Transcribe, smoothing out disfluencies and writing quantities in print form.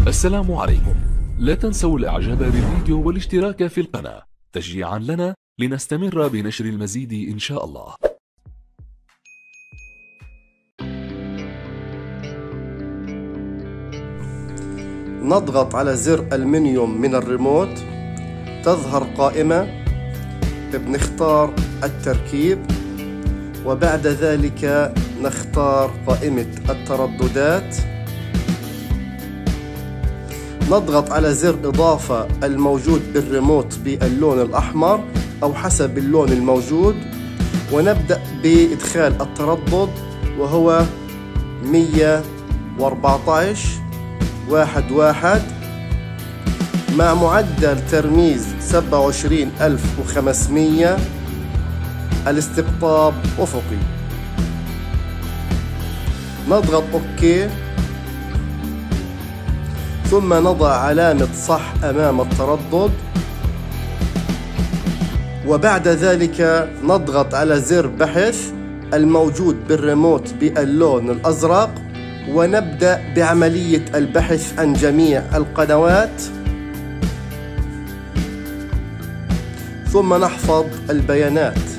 السلام عليكم. لا تنسوا الاعجاب بالفيديو والاشتراك في القناة تشجيعا لنا لنستمر بنشر المزيد ان شاء الله. نضغط على زر المنيوم من الريموت، تظهر قائمة، بنختار التركيب، وبعد ذلك نختار قائمة الترددات. نضغط على زر إضافة الموجود بالريموت باللون الأحمر أو حسب اللون الموجود، ونبدأ بإدخال التردد وهو 114.11 مع معدل ترميز 27500. الاستقطاب أفقي. نضغط OK، ثم نضع علامة صح أمام التردد، وبعد ذلك نضغط على زر بحث الموجود بالريموت باللون الأزرق، ونبدأ بعملية البحث عن جميع القنوات، ثم نحفظ البيانات.